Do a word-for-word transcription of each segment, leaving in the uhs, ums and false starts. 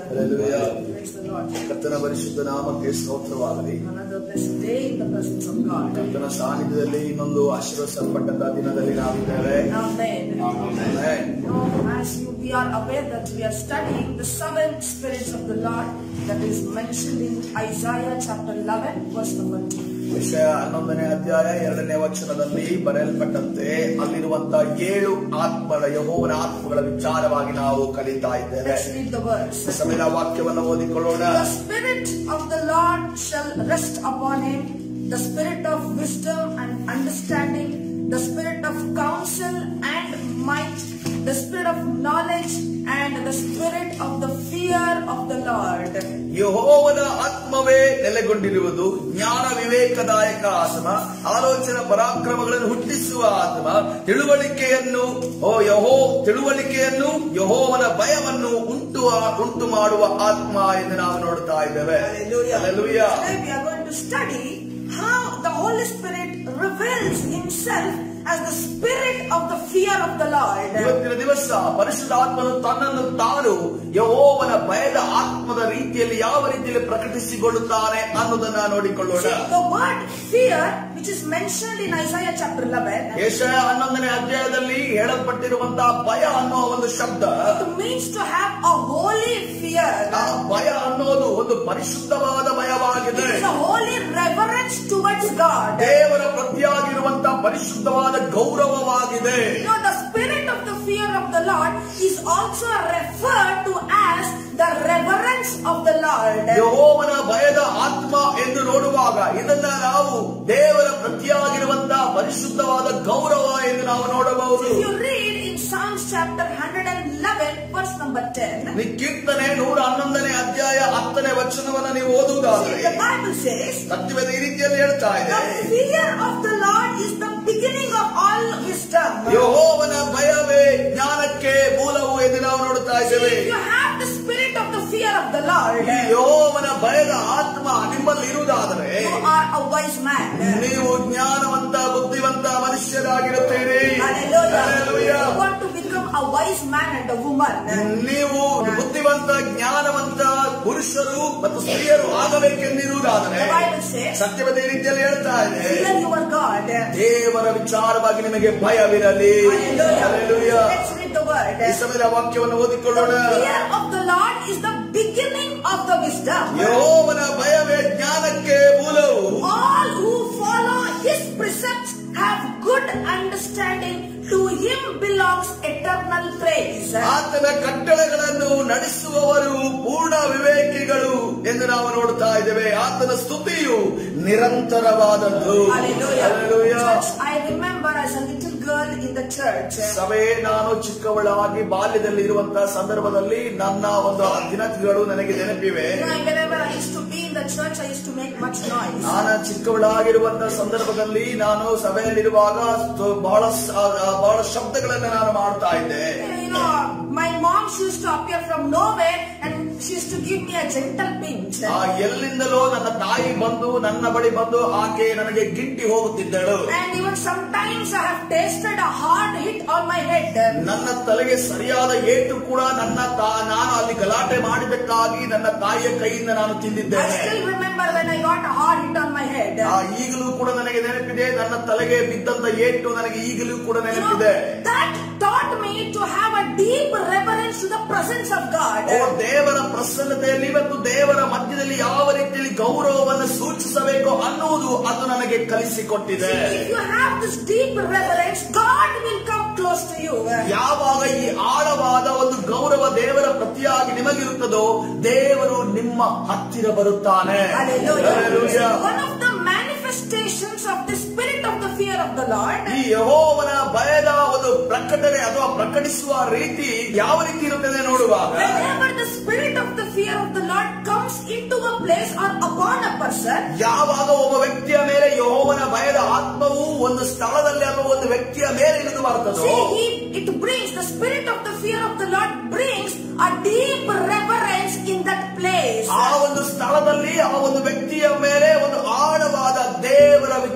ಕರ್ತನ ಪರಿಶುದ್ಧ ನಾಮಕ್ಕೆ ಸ್ತೋತ್ರವಾಗಲಿ. Another blessed day in the presence of God. ಕರ್ತನ ಸಾನ್ನಿಧ್ಯದಲ್ಲಿ ಇನ್ನೊಂದು ಆಶೀರ್ವದಿಸಲ್ಪಟ್ಟಂತ ದಿನದಲ್ಲಿ ನಾವಿದ್ದೇವೆ. Amen. Amen. Now, as you, we are aware that we are studying the seven spirits of the Lord that is mentioned in Isaiah chapter eleven, verse number two. ವಿಷಯ ಹನ್ನೊಂದನೇ ಅಧ್ಯಾಯ ಎರಡನೇ ವಚನದಲ್ಲಿ ಬರೆಯಲ್ಪಟ್ಟಂತೆ ಅಲ್ಲಿರುವಂತಹ ಏಳು ಆತ್ಮಗಳ ಯೆಹೋವನ ಆತ್ಮಗಳ ವಿಚಾರವಾಗಿ ನಾವು ಕಲಿತಾ ಇದ್ದೇವೆ. Let's read the verse. ಸಮಯದ ವಾಕ್ಯವನ್ನು ಓದಿಕೊಳ್ಳೋಣ. The spirit of the Lord shall rest upon him, the spirit of wisdom and understanding, the spirit of counsel and might, the spirit of knowledge and the spirit of the fear of the Lord. ಯೆಹೋವನ ಆತ್ಮವೇ ನೆಲೆಗೊಂಡಿರುವುದು, ಜ್ಞಾನ ವಿವೇಕದಾಯಕ ಆತ್ಮ, ಆಲೋಚನಾ ಪರಾಕ್ರಮಗಳನ್ನು ಹುಟ್ಟಿಸುವ ಆತ್ಮ, ತಿಳುವಳಿಕೆಯನ್ನು ಓ ಯಹೋ ತಿಳುವಳಿಕೆಯನ್ನು ಯೆಹೋವನ ಭಯವನ್ನು ಉಂಟು ಉಂಟು ಮಾಡುವ ಆತ್ಮ ಎಂದು ನಾವು ನೋಡ್ತಾ ಇದ್ದೇವೆ. Hallelujah. Today we are going to study how the Holy Spirit reveals himself as the spirit of the fear of the Lord. ಇವತ್ತಿನ ದಿವಸ ಪರಿಶುದ್ಧಾತ್ಮನು ತನ್ನನ್ನು ತಾನು ಯೆಹೋವನ ಭಯದ ಆತ್ಮದ ರೀತಿಯಲ್ಲಿ ಯಾವ ರೀತಿಯಲ್ಲಿ ಪ್ರಕಟಿಸಿಕೊಳ್ಳುತ್ತಾನೆ ಅನ್ನೋದನ್ನ ನೋಡಿಕೊಳ್ಳೋಣ. The word fear, which is mentioned in Isaiah chapter eleven, ಯೆಶಾಯ ಹನ್ನೊಂದನೇ ಅಧ್ಯಾಯದಲ್ಲಿ ಹೇಳಲ್ಪಟ್ಟಿರುವಂತಹ ಭಯ ಅನ್ನೋ ಒಂದು ಶಬ್ದ, it means to have a holy fear. ಆ ಭಯ ಅನ್ನೋದು ಒಂದು ಪರಿಶುದ್ಧವಾದ ಭಯವಾಗಿದೆ. It is a holy reverence towards God. ದೇವರ ಪ್ರತಿಯಾಗಿರುವಂತಹ ಪರಿಶುದ್ಧವಾದ ಗೌರವವಾಗಿದೆ. You know, the spirit of the fear of the Lord is also referred to as the reverence of the Lord. ಯೆಹೋವನ ಭಯದ ಆತ್ಮ ಎಂದು ನೋಡುವಾಗ ಇದನ್ನ ನಾವು ದೇವರ ಪ್ರತಿಯಾಗಿರುವಂತಹ ಪರಿಶುದ್ಧವಾದ ಗೌರವ ಎಂದು ನಾವು ನೋಡಬಹುದು. If you read in Psalms chapter one eleven, verse number ten, ಕೀರ್ತನೆ ನೂರ ಹನ್ನೊಂದನೇ ಅಧ್ಯಾಯ ಹತ್ತನೇ ವಚನವನ್ನು ನೀವು ಓದುವುದಾದರೆ the Bible says, ಸತ್ಯವೇದ ಈ ರೀತಿಯಲ್ಲಿ ಹೇಳ್ತಾ ಇದೆ, the fear of the Lord is the beginning of all wisdom. ಯೆಹೋವನ ಭಯವೇ ಜ್ಞಾನಕ್ಕೆ ಮೂಲವು ಎಂದು ನಾವು ನೋಡ್ತಾ ಇದ್ದೇವೆ. If you have the spirit of the fear of the Lord, ಈ ಯೆಹೋವನ ಭಯದ ಆತ್ಮ ನಿಮ್ಮಲ್ಲಿ ಇರುವುದಾದರೆ you are a wise man. ನೀವು ಜ್ಞಾನವಂತ ಬುದ್ಧಿವಂತ ಮನುಷ್ಯರಾಗಿರುತ್ತೀರಿ. Hallelujah. Hallelujah. You want to become a wise man and a woman. ನೀವು ಬುದ್ಧಿವಂತ ಜ್ಞಾನವಂತ ಪುರುಷರು ಮತ್ತು ಸ್ತ್ರೀಯರು ಆಗಬೇಕೆಂದಿರುವುದಾದರೆ The Bible says, ಸತ್ಯವಾದ ಈ ರೀತಿಯಲ್ಲಿ ಹೇಳ್ತಾ ಇದೆ, fear your God. ದೇವರ ವಿಚಾರವಾಗಿ ನಿಮಗೆ ಭಯವಿರಲಿ. Hallelujah. Hallelujah. Let's read the word. ಈ ಸಮಯದ ವಾಕ್ಯವನ್ನು ಓದಿಕೊಳ್ಳೋಣ. The fear of the Lord is the beginning of the wisdom. ಯೆಹೋವನ ಭಯವೇ ಜ್ಞಾನಕ್ಕೆ ಮೂಲವು. All who follow his precepts have good understanding. To him belongs eternal praise. ಆತನ ಕಟ್ಟಳೆಗಳನ್ನು ನಡೆಸುವವರು ಪೂರ್ಣ ವಿವೇಕಿಗಳು ಎಂದು ನಾವು ನೋಡ್ತಾ ಇದ್ದೇವೆ. ಆತನ ಸ್ತುತಿಯು ನಿರಂತರವಾದದ್ದು. Hallelujah. Hallelujah. Church, I remember as a little girl in the church. ಸಭೆ ನಾನು ಚಿಕ್ಕವಳಾಗಿ ಬಾಲ್ಯದಲ್ಲಿ ಇರುವಂತಹ ಸಂದರ್ಭದಲ್ಲಿ ನನ್ನ ಒಂದು ದಿನಗಳು ನನಗೆ ನೆನಪಿವೆ. You know, whenever I used to be in the church, I used to make much noise. ನಾನು ಚಿಕ್ಕವಳಾಗಿರುವಂತಹ ಸಂದರ್ಭದಲ್ಲಿ ನಾನು ಸಭೆಯಲ್ಲಿರುವಾಗ ಬಹಳ ಬಹಳ ಶಬ್ದಗಳನ್ನು ನಾನು ಮಾಡ್ತಾ ಇದ್ದೆ. You know, my mom used to appear from nowhere and she used to give me a gentle pinch. ಆ ಎಲ್ಲಿಂದಲೋ ನನ್ನ ತಾಯಿ ಬಂದು ನನ್ನ ಬಳಿ ಬಂದು ಆಕೆ ನನಗೆ ಗಿಟ್ಟಿ ಹೋಗುತ್ತಿದ್ದಳು. And even sometimes I have tasted a hard hit on my head. ನನ್ನ ತಲೆಗೆ ಸರಿಯಾದ ಏಟು ಕೂಡ ನನ್ನ ನಾನು ಅಲ್ಲಿ ಗಲಾಟೆ ಮಾಡಿದ್ದಕ್ಕಾಗಿ ನನ್ನ ತಾಯಿಯ ಕೈಯಿಂದ ನಾನು I ತಿಂದಿದ್ದೇನೆ. still remember when I got a hard hit on my head. ಈಗಲೂ ಕೂಡ ನನಗೆ ನೆನಪಿದೆ. ನನ್ನ ತಲೆಗೆ ಬಿದ್ದಂತ ಏಟು ನನಗೆ ಈಗಲೂ ಕೂಡ You know, ನೆನಪಿದೆ. that taught me to have a deep reverence to the presence of God. ಓ ದೇವರ ಪ್ರಸನ್ನತೆಯಲ್ಲಿ ಇವತ್ತು ದೇವರ ಮಧ್ಯದಲ್ಲಿ ಯಾವ ರೀತಿಯಲ್ಲಿ ಗೌರವವನ್ನು ಸೂಚಿಸಬೇಕು ಅನ್ನುವುದು ಅದು ನನಗೆ ಕಲಿಸಿಕೊಟ್ಟಿದೆ. If you have this deep reverence, God will come close to you. ಯಾವಾಗ ಈ ಆಳವಾದ ಒಂದು ಗೌರವ ದೇವರ ಪ್ರತಿಯಾಗಿ ನಿಮಗಿರುತ್ತದೋ ದೇವರು ನಿಮ್ಮ ಹತ್ತಿರ ಬರುತ್ತಾನೆ. Hallelujah. Hallelujah. One of the manifestations of the spirit of the fear of the Lord, ಈ ಯೆಹೋವನ ಭಯದ ಒಂದು ಪ್ರಕಟಣೆ ಅಥವಾ ಪ್ರಕಟಿಸುವ ರೀತಿ ಯಾವ ರೀತಿ ಇರುತ್ತದೆ ನೋಡುವಾಗ, whenever the spirit of the fear of the Lord comes into a place or upon a person, ಯಾವಾಗ ಒಬ್ಬ ವ್ಯಕ್ತಿಯ ಮೇಲೆ ಯೆಹೋವನ ಭಯದ ಆತ್ಮವು ಒಂದು ಸ್ಥಳದಲ್ಲಿ ಅಥವಾ ಒಂದು ವ್ಯಕ್ತಿಯ ಮೇಲೆ ಇಳಿದು ಬರ್ತದೋ, see, he, it brings the spirit of the fear of the Lord brings a deep reverence in that place. ಆ ಒಂದು ಸ್ಥಳದಲ್ಲಿ ಆ ಒಂದು ವ್ಯಕ್ತಿಯ ಮೇಲೆ ಒಂದು ಆಳವಾದ ದೇವರ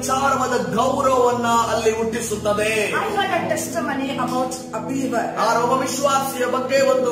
ವಿಚಾರವಾದ ಗೌರವವನ್ನ ಅಲ್ಲಿ ಹುಟ್ಟಿಸುತ್ತದೆ. I heard a testimony about a believer. ಒಬ್ಬ ವಿಶ್ವಾಸಿಯ ಬಗ್ಗೆ ಒಂದು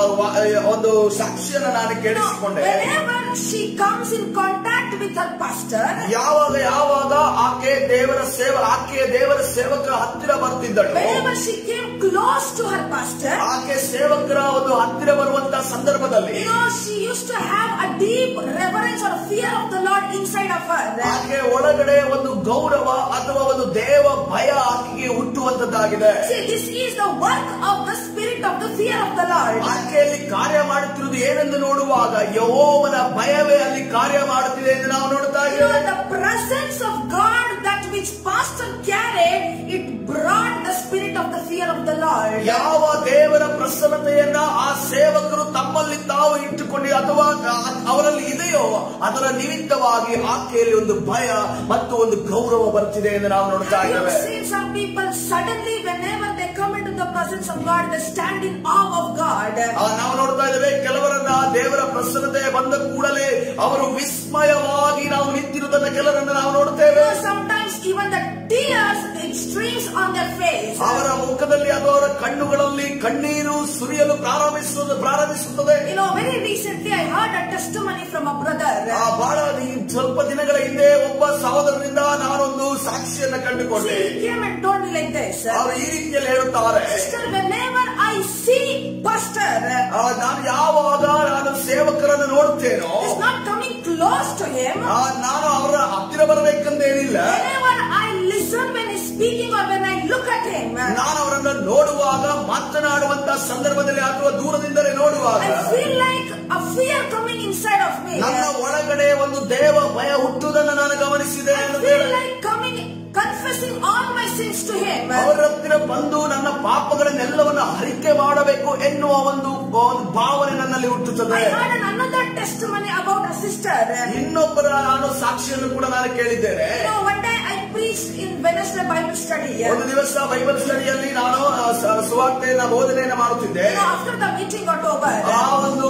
ಒಂದು ಸಾಕ್ಷಿಯನ್ನು ನಾನು ಕೇಳಿಸಿಕೊಂಡೆ. Whenever she comes in contact with her pastor, ಯಾವಾಗ ಯಾವಾಗ ಆಕೆ ದೇವರ ಸೇವ ಆಕೆಯ ದೇವರ ಸೇವಕರ ಹತ್ತಿರ ಬರ್ತಿದ್ದಳು, whenever she came close to her pastor, ಆಕೆ ಸೇವಕರ ಒಂದು ಹತ್ತಿರ ಬರುವಂತಹ ಸಂದರ್ಭದಲ್ಲಿ, you know, she used to have a deep reverence or fear of the Lord inside of her. ಆಕೆ ಒಳಗಡೆ ಒಂದು ಗೌರವ ಅಥವಾ ಒಂದು ದೇವ ಭಯ ಆಕೆಗೆ ಹುಟ್ಟುವಂತದ್ದಾಗಿದೆ. See, this is the work of the spirit of the fear of the Lord. ಆಕೆಯಲ್ಲಿ ಕಾರ್ಯ ಮಾಡುತ್ತಿರುವುದು ಏನೆಂದು ನೋಡುವಾಗ ಯೆಹೋವನ ಭಯವೇ ಅಲ್ಲಿ ಕಾರ್ಯ ಮಾಡುತ್ತಿದೆ ಎಂದು ನಾವು ನೋಡ್ತಾ ಇದ್ದೇವೆ. The presence of God that which pastor carried, it brought the spirit of the fear of the Lord. ಯಾವ ದೇವರ ಪ್ರಸನ್ನತೆಯನ್ನ ಆ ಸೇವಕರು ತಮ್ಮಲ್ಲಿ ತಾವು ಇಟ್ಟುಕೊಂಡು ಅಥವಾ ಅವರಲ್ಲಿ ಇದೆಯೋ ಅದರ ನಿಮಿತ್ತವಾಗಿ ಆಕೆಯಲ್ಲಿ ಒಂದು ಭಯ ಮತ್ತು ಒಂದು ಗೌರವ ಬರ್ತಿದೆ ಎಂದು ನಾವು ನೋಡ್ತಾ ಇದ್ದೇವೆ. I have seen some people suddenly whenever they come into the presence of God, they stand in awe of God. ನಾವು ನೋಡ್ತಾ ಇದ್ದೇವೆ ಕೆಲವರನ್ನ ದೇವರ ಪ್ರಸನ್ನತೆ ಬಂದ ಕೂಡಲೇ ಅವರು ವಿಸ್ಮಯವಾಗಿ ನಾವು ನಿಂತಿರುವುದನ್ನ ಕೆಲವರನ್ನ ನಾವು ನೋಡ್ತೇವೆ. Sometimes even the tears, it streams on their face. ಅವರ ಮುಖದಲ್ಲಿ ಅಥವಾ ಅವರ ಕಣ್ಣುಗಳಲ್ಲಿ ಕಣ್ಣೀರು ಸುರಿಯಲು ಪ್ರಾರಂಭಿಸುವುದು ಪ್ರಾರಂಭಿಸುತ್ತದೆ. You know, very recently I heard a testimony from a brother. ಬಹಳ ಸ್ವಲ್ಪ ದಿನಗಳ ಹಿಂದೆ ಒಬ್ಬ ಸಹೋದರರಿಂದ ನಾನೊಂದು ಸಾಕ್ಷಿಯನ್ನು ಕಂಡುಕೊಂಡೆ. He came and told me like this. ಅವರು ಈ ರೀತಿಯಲ್ಲಿ ಹೇಳುತ್ತಾರೆ, Sister, whenever I see pastor, ನಾನು ಯಾವಾಗ ನಾನು ಸೇವಕರನ್ನು ನೋಡ್ತೇನೋ, is not coming close to him. ನಾನು ಅವರ ಹತ್ತಿರ ಬರಬೇಕಂತೇನಿಲ್ಲ. Whenever I listen when he's speaking or when I look at him, ನಾನು ಅವರನ್ನು ನೋಡುವಾಗ ಮಾತನಾಡುವಂತಹ ಸಂದರ್ಭದಲ್ಲಿ ಅಥವಾ ದೂರದಿಂದಲೇ ನೋಡುವಾಗ I feel like a fear coming inside of me. ನನ್ನ ಒಳಗಡೆ ಒಂದು ದೇವ ಭಯ ಹುಟ್ಟುವುದನ್ನು ನಾನು ಗಮನಿಸಿದೆ. I feel like coming, confessing all my sins to him. ಅವರ ಹತ್ತಿರ ಬಂದು ನನ್ನ ಪಾಪಗಳನ್ನೆಲ್ಲವನ್ನು ಹರಿಕೆ ಮಾಡಬೇಕು ಎನ್ನುವ ಒಂದು ಭಾವನೆ ನನ್ನಲ್ಲಿ ಹುಟ್ಟುತ್ತದೆ. I heard another testimony about a sister. ಇನ್ನೊಬ್ಬರ ನಾನು ಸಾಕ್ಷಿಯನ್ನು ಕೂಡ ನಾನು ಕೇಳಿದ್ದೇನೆ. You know, one day I preached in Wednesday Bible study. ಒಂದು ದಿವಸ ಬೈಬಲ್ ಸ್ಟಡಿಯಲ್ಲಿ ನಾನು ಸುವಾರ್ತೆಯನ್ನ ಬೋಧನೆಯನ್ನ ಮಾಡುತ್ತಿದ್ದೆ. You know, after the meeting got over, ಆ ಒಂದು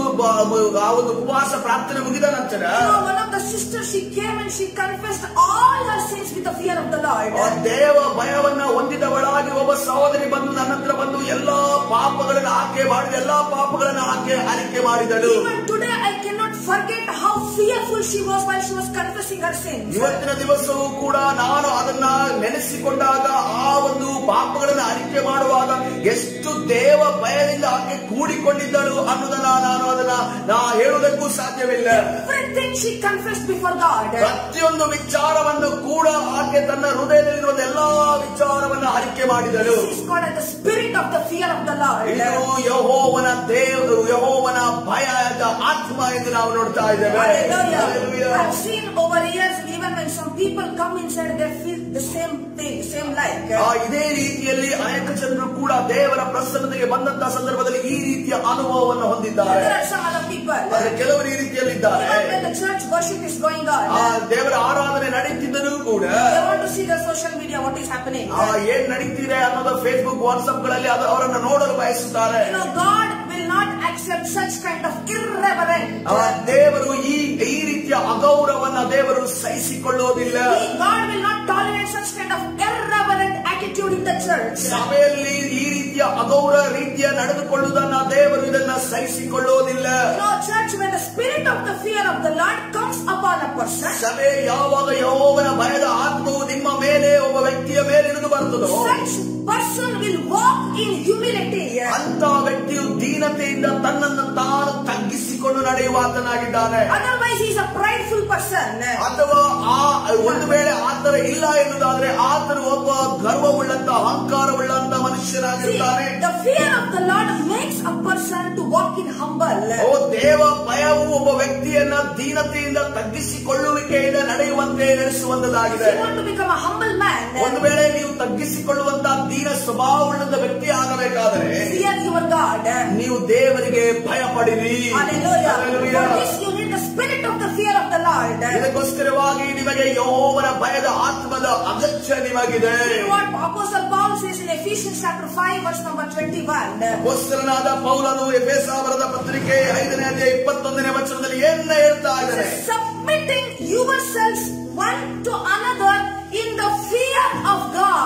ಆ ಒಂದು ಉಪವಾಸ ಪ್ರಾರ್ಥನೆ ಮುಗಿದ ನಂತರ you know, one of the sisters, she came and she confessed all her sins with the fear of the Lord. ದೇವ ಭಯವನ್ನ ಹೊಂದಿದವಳಾಗಿ ಒಬ್ಬ ಸಹೋದರಿ ಬಂದು ನನ್ನ ಹತ್ರ ಬಂದು ಎಲ್ಲಾ ಪಾಪಗಳನ್ನು ಆಕೆ ಮಾಡಿದ ಎಲ್ಲಾ ಪಾಪಗಳನ್ನು ಆಕೆ ಅರಿಕೆ ಮಾಡಿದಳು. Even today I cannot forget how fearful she was while she was confessing her sins. ಇವತ್ತಿನ ದಿವಸವೂ ಕೂಡ ನಾನು ಅದನ್ನ ನೆನೆಸಿಕೊಂಡಾಗ ಆ ಒಂದು ಪಾಪಗಳನ್ನು ಅರಿಕೆ ಮಾಡುವಾಗ ಎಷ್ಟು ದೇವ ಭಯದಿಂದ ಆಕೆ ಕೂಡಿಕೊಂಡಿದ್ದಳು ಅನ್ನೋದನ್ನ ನಾನು ಅದನ್ನ ನಾ ಹೇಳುವುದಕ್ಕೂ ಸಾಧ್ಯವಿಲ್ಲ. Everything she confessed before God. ಪ್ರತಿಯೊಂದು ವಿಚಾರವನ್ನು ಕೂಡ ಆಕೆ ತನ್ನ ಹೃದಯದಲ್ಲಿರುವ ಎಲ್ಲಾ ವಿಚಾರವನ್ನು ಅರಿಕೆ ಮಾಡಿದಳು. This is called the spirit of the fear of the Lord. ಇದು ಯೆಹೋವನ ದೇವರು ಯೆಹೋವನ ಭಯದ ಆತ್ಮ ಎಂದು ನಾವು ನೋಡ್ತಾ ಇದ್ದೇವೆ. Hallelujah. I've seen over years, even when some people come inside, they feel the same thing, same like. ಇದೇ ರೀತಿಯಲ್ಲಿ ಅನೇಕ ಜನರು ಕೂಡ ದೇವರ ಪ್ರಸನ್ನತೆಗೆ ಬಂದಂತಹ ಸಂದರ್ಭದಲ್ಲಿ ಈ ರೀತಿಯ ಅನುಭವವನ್ನು ಹೊಂದಿದ್ದಾರೆ. There are some other people. ಆದರೆ ಕೆಲವರು ಈ ರೀತಿಯಲ್ಲಿದ್ದಾರೆ. Even when the church worship is going on, ಆ ದೇವರ ಆರಾಧನೆ ನಡೀತಿದ್ದರೂ ಕೂಡ they want to see the social media, what is happening. ಏನ್ ನಡೀತಿದೆ ಅನ್ನೋದು ಫೇಸ್ಬುಕ್ ವಾಟ್ಸ್ಆಪ್ ಗಳಲ್ಲಿ ಅವರನ್ನು ನೋಡಲು ಬಯಸುತ್ತಾರೆ. You know, God will not accept such kind of irreverent. ದೇವರು ಈ ಈ ರೀತಿಯ ಅಗೌರವನ್ನ ದೇವರು ಸಹಿಸಿಕೊಳ್ಳುವುದಿಲ್ಲ. God will not tolerate such kind of irreverent attitude in the church. ಸಭೆಯಲ್ಲಿ ಈ ರೀತಿಯ ಅಗೌರವ ರೀತಿಯ ನಡೆದುಕೊಳ್ಳುವುದನ್ನ ದೇವರು ಇದನ್ನ ಸಹಿಸಿಕೊಳ್ಳುವುದಿಲ್ಲ. No, church, when the spirit of the fear of the Lord comes upon a person, ಸಭೆ ಯಾವಾಗ ಯೆಹೋವನ ಭಯದ ಆತ್ಮವು ನಿಮ್ಮ ಮೇಲೆ ಒಬ್ಬ ವ್ಯಕ್ತಿಯ ಮೇಲೆ ಇಳಿದು ಬರ್ತದೋ, such person will walk in humility. ಅಂತ ವ್ಯಕ್ತಿಯು ದೀನತೆಯಿಂದ ತನ್ನನ್ನು ತಾನು ತಗ್ಗಿಸಿಕೊಂಡು ನಡೆಯುವಾತನಾಗಿದ್ದಾನೆ. Otherwise he is a prideful person. ಅಥವಾ ಆ ಒಂದು ವೇಳೆ ಆತರ ಇಲ್ಲ ಎನ್ನುವುದಾದ್ರೆ ಆತನು ಒಬ್ಬ ಗರ್ವವುಳ್ಳಂತ ಅಹಂಕಾರವುಳ್ಳಂತ ಮನುಷ್ಯನಾಗಿರ್ತಾನೆ. The fear of the Lord makes a person to walk in humble. ಓ ದೇವ ಭಯವು ಒಬ್ಬ ವ್ಯಕ್ತಿಯನ್ನ ದೀನತೆಯಿಂದ ತಗ್ಗಿಸಿಕೊಳ್ಳುವಿಕೆಯಿಂದ ನಡೆಯುವಂತೆ ನಡೆಸುವಂತದಾಗಿದೆ. If you want to become a humble man, ಒಂದು ವೇಳೆ ನೀವು ತಗ್ಗಿಸಿಕೊಳ್ಳುವಂತಹ ದೀನ ಸ್ವಭಾವವುಳ್ಳಂತ ವ್ಯಕ್ತಿ ಆಗಬೇಕಾದರೆ fear your God. ನೀವು ದೇವರಿಗೆ ಭಯ ಪಡಿರಿ. Hallelujah. For this you need the spirit of the fear of the Lord. ಇದಕ್ಕೋಸ್ಕರವಾಗಿ ನಿಮಗೆ ಯೆಹೋವನ ಭಯದ ಆತ್ಮದ ಅಗತ್ಯ ನಿಮಗಿದೆ. What Apostle Paul says in Ephesians chapter five verse number twenty-one. ಅಪೊಸ್ತಲನಾದ ಪೌಲನು ಎಫೆಸ ಬರೆದ ಪತ್ರಿಕೆ ಐದನೇ ಅಧ್ಯಾಯ ಇಪ್ಪತ್ತೊಂದನೇ ವಚನದಲ್ಲಿ ಏನ್ನ ಹೇಳ್ತಾ ಇದ್ದಾರೆ? Submitting yourselves one to another in the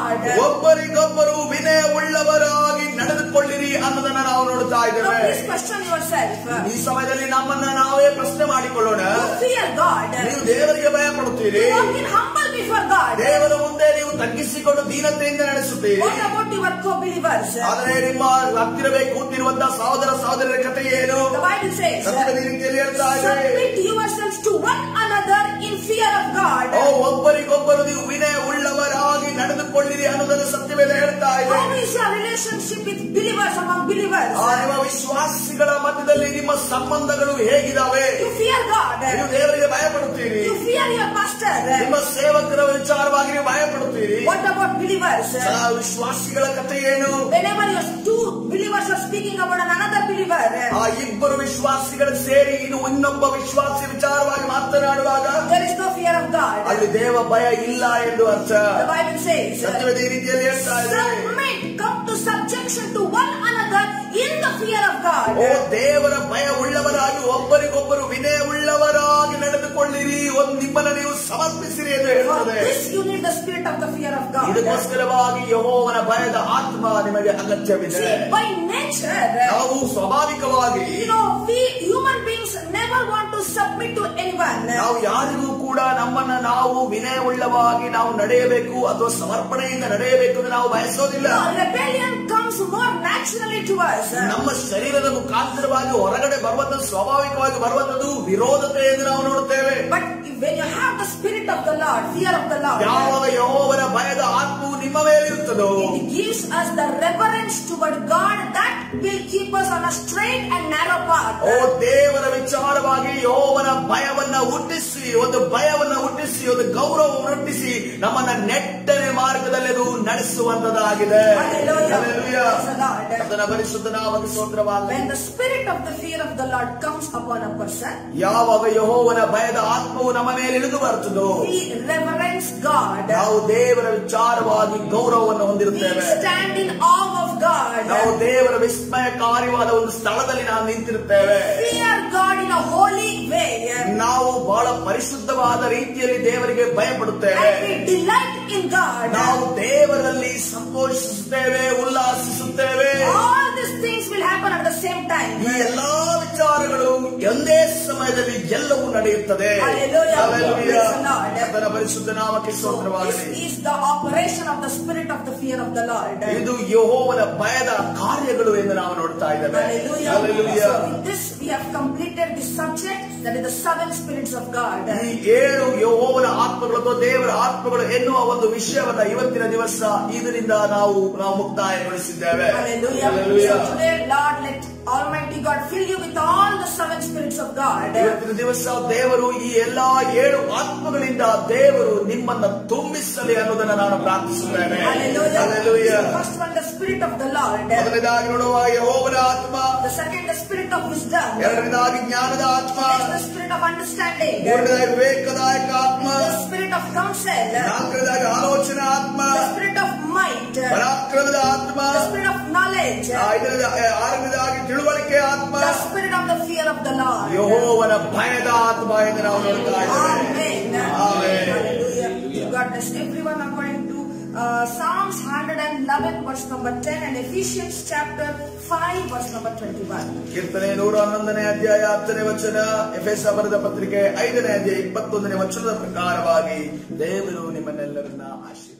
God. ಒಬ್ಬರಿಗೊಬ್ಬರು ವಿನಯ ಉಳ್ಳವರಾಗಿ ನಡೆದುಕೊಳ್ಳಿರಿ ಅನ್ನೋದನ್ನ ನಾವು ನೋಡ್ತಾ Now ಇದ್ದೇವೆ. please question yourself. ಈ ಸಮಯದಲ್ಲಿ ನಮ್ಮನ್ನ ನಾವೇ ಪ್ರಶ್ನೆ ಮಾಡಿಕೊಳ್ಳೋಣ. You fear God. ನೀವು ದೇವರಿಗೆ ಭಯ ಪಡುತ್ತೀರಿ. You walk in humble before God. ದೇವರ ಮುಂದೆ ನೀವು ತಗ್ಗಿಸಿಕೊಂಡು ದೀನತೆಯಿಂದ ನಡೆಸುತ್ತೀರಿ. What about your co-believers? ಆದರೆ ನಿಮ್ಮ ಹತ್ತಿರಬೇಕು ಕೂತಿರುವಂತಹ ಸಹೋದರ ಸಹೋದರರ ಕಥೆ ಏನು? The Bible says, ಸತ್ಯದ ರೀತಿಯಲ್ಲಿ ಹೇಳ್ತಾ ಇದೆ, submit yourselves to one another in fear of God. ಓ ಒಬ್ಬರಿಗೊಬ್ಬರು ನೀವು ವಿನಯ ಉಳ್ಳವರಾಗಿ ನಡೆದುಕೊಳ್ಳಿರಿ ಅನ್ನೋದನ್ನು ಸತ್ಯವೇದ ಹೇಳ್ತಾ ಇದೆ. How is your relationship with believers among believers? ಆ ನಿಮ್ಮ ವಿಶ್ವಾಸಿಗಳ ಮಧ್ಯದಲ್ಲಿ ನಿಮ್ಮ ಸಂಬಂಧಗಳು ಹೇಗಿದಾವೆ? You fear God. ನೀವು ದೇವರಿಗೆ ಭಯ ಪಡುತ್ತೀರಿ. You fear your pastor. ನಿಮ್ಮ ಸೇವಕರ ವಿಚಾರವಾಗಿ ನೀವು ಭಯ ಪಡುತ್ತೀರಿ. What about believers? ಆ ವಿಶ್ವಾಸಿಗಳ ಕಥೆ ಏನು? Whenever your two believers are speaking about another believer, ಆ ಇಬ್ಬರು ವಿಶ್ವಾಸಿಗಳು ಸೇರಿ ಇದು ಇನ್ನೊಬ್ಬ ವಿಶ್ವಾಸಿ ವಿಚಾರವಾಗಿ ಮಾತನಾಡುವಾಗ there is no fear of God. ಅಲ್ಲಿ ದೇವ ಭಯ ಇಲ್ಲ ಎಂದು ಅರ್ಥ. The Bible says, ಸತ್ಯವೇದ ಈ ರೀತಿಯಲ್ಲಿ ಹೇಳ್ತಾ ಇದೆ, submit, come to subjection to one another in the fear of God. ಓ ದೇವರ ಭಯ ಉಳ್ಳವರಾಗಿ ಒಬ್ಬರಿಗೊಬ್ಬರು ವಿನಯ ಉಳ್ಳವರಾಗಿ ನಡೆದುಕೊಳ್ಳಿರಿ, ಒಂದು ನಿಮ್ಮನ್ನು ನೀವು ಸಮರ್ಪಿಸಿರಿ ಎಂದು For ಹೇಳ್ತದೆ. this you need the spirit of the fear of God. ಇದಕ್ಕೋಸ್ಕರವಾಗಿ ಯೆಹೋವನ ಭಯದ ಆತ್ಮ ನಿಮಗೆ ಅಗತ್ಯವಿದೆ. See, by nature, ನಾವು ಸ್ವಾಭಾವಿಕವಾಗಿ you know, we human beings never want to submit to anyone. ನಾವು ಯಾರಿಗೂ ಕೂಡ ನಮ್ಮನ್ನ ನಾವು ವಿನಯ ಉಳ್ಳವಾಗಿ ನಾವು ನಡೆಯಬೇಕು ಅಥವಾ ಸಮರ್ಪಣೆಯಿಂದ ನಡೆಯಬೇಕು ಎಂದು ನಾವು ಬಯಸೋದಿಲ್ಲ. No, rebellion comes more naturally to us. ನಮ್ಮ ಶರೀರದ ಮುಖಾಂತರವಾಗಿ ಹೊರಗಡೆ ಬರುವಂತದ್ದು ಸ್ವಾಭಾವಿಕವಾಗಿ ಬರುವಂತದ್ದು ವಿರೋಧತೆ ಎಂದು ನಾವು ನೋಡುತ್ತೇವೆ. But when you have the spirit of the Lord, fear of the Lord, ಯಾವಾಗ ಯೆಹೋವನ ಭಯದ ಆತ್ಮವು ನಿಮ್ಮ ಮೇಲಿರುತ್ತದೋ it gives us the reverence toward God that will keep us on a straight and narrow path. ಓ ದೇವರ ವಿಚಾರವಾಗಿ ಯೆಹೋವನ ಭಯವನ್ನ ಹುಟ್ಟಿಸಿ, ಒಂದು ಭಯವನ್ನ ಹುಟ್ಟಿಸಿ, ಒಂದು ಗೌರವವನ್ನು ಹುಟ್ಟಿಸಿ ನಮ್ಮನ್ನ ನೆಟ್ಟನೆ ಮಾರ್ಗದಲ್ಲಿ ಅದು ನಡೆಸುವಂತದಾಗಿದೆ. Hallelujah. Hallelujah. Praise the Lord. ಅದನ್ನ ಪರಿಶುದ್ಧ ನಾಮಕ್ಕೆ ಸ್ತೋತ್ರವಾಗಲಿ. When the spirit of the fear of the Lord comes upon a person, ಯಾವಾಗ ಯೆಹೋವನ ಭಯದ ಆತ್ಮವು ನಮ್ಮ ಮೇಲೆ ಇಳಿದು ಬರುತ್ತದೋ we reverence God. ನಾವು ದೇವರ ವಿಚಾರವಾಗಿ ಗೌರವವನ್ನು We ಹೊಂದಿರುತ್ತೇವೆ. stand in awe of God. ನಾವು ದೇವರ ವಿಸ್ಮಯಕಾರಿಯಾದ ಒಂದು ಸ್ಥಳದಲ್ಲಿ ನಾವು ನಿಂತಿರುತ್ತೇವೆ. Fear God in a holy way. ನಾವು ಬಹಳ ಪರಿಶುದ್ಧವಾದ ರೀತಿಯಲ್ಲಿ ದೇವರಿಗೆ ಭಯಪಡುತ್ತೇವೆ. And we delight in God. ನಾವು ದೇವರಲ್ಲಿ ಸಂತೋಷಿಸುತ್ತೇವೆ, ಉಲ್ಲಾಸಿಸುತ್ತೇವೆ. All these things will happen at the same time. ಈ ಎಲ್ಲಾ ವಿಚಾರಗಳು ಒಂದೇ ಸಮಯದಲ್ಲಿ ಎಲ್ಲವೂ ನಡೆಯುತ್ತದೆ. Hallelujah. Hallelujah. Praise the Lord. ಅದರ ಪರಿಶುದ್ಧ ನಾಮಕ್ಕೆ This ಸ್ತೋತ್ರವಾಗಲಿ. is the operation of the spirit of the fear of the Lord. ಇದು ಯೆಹೋವನ ಭಯದ ಕಾರ್ಯಗಳು ಎಂದು ನಾವು ನೋಡ್ತಾ ಇದ್ದೇವೆ. Hallelujah. Hallelujah. So with this we have completed the subject, that is the seven spirits of God. ಈ ಏಳು ಯೆಹೋವನ ಆತ್ಮಗಳು ಅಥವಾ ದೇವರ ಆತ್ಮಗಳು ಎನ್ನುವ ಒಂದು ವಿಷಯವನ್ನ ಇವತ್ತಿನ ದಿವಸ ಇದರಿಂದ ನಾವು ನಾವು ಮುಕ್ತಾಯಗೊಳಿಸಿದ್ದೇವೆ. Hallelujah. Hallelujah. So today, Lord, let Almighty God fill you with all the seven spirits of God. ಇವತ್ತಿನ ದಿವಸ ದೇವರು ಈ ಎಲ್ಲಾ ಏಳು ಆತ್ಮಗಳಿಂದ ದೇವರು ನಿಮ್ಮನ್ನ ತುಂಬಿಸಲಿ ಅನ್ನೋದನ್ನ ನಾನು ಪ್ರಾರ್ಥಿಸುತ್ತೇನೆ. Hallelujah. Hallelujah. The first one, the spirit of the Lord. ಮೊದಲನೇದಾಗಿ ನೋಡುವ ಯೆಹೋವನ ಆತ್ಮ, The second, the spirit of wisdom. ಎರಡನೇದಾಗಿ ಜ್ಞಾನದ ಆತ್ಮ, Next, the spirit of understanding. ಮೂರನೇದಾಗಿ ವಿವೇಕದಾಯಕ ಆತ್ಮ, The spirit of counsel. ನಾಲ್ಕನೇದಾಗಿ ಆಲೋಚನಾ ಆತ್ಮ, The spirit of might. ಪರಾಕ್ರಮದ ಆತ್ಮ, The spirit of knowledge. ಐದನೇದಾಗಿ ಆರನೇದಾಗಿ ತಿಳುವಳಿಕೆ ಆತ್ಮ, The spirit of the fear of the Lord. ಯೆಹೋವನ ಭಯದ ಆತ್ಮ ಎಂದು ನಾವು ನೋಡ್ತಾ ಇದ್ದೇವೆ. Amen. Amen. Hallelujah. God bless everyone according to uh, Psalms one eleven verse number ten and Ephesians chapter five verse number twenty-one. ಕೀರ್ತನೆ ನೂರ ಹನ್ನೊಂದನೇ ಅಧ್ಯಾಯ ಹತ್ತನೇ ವಚನ, ಎಫೆಸ ಬರೆದ ಪತ್ರಿಕೆ ಐದನೇ ಅಧ್ಯಾಯ ಇಪ್ಪತ್ತೊಂದನೇ ವಚನದ ಪ್ರಕಾರವಾಗಿ ದೇವರು ನಿಮ್ಮನ್ನೆಲ್ಲರನ್ನ ಆಶೀರ್ವದಿಸಲಿ.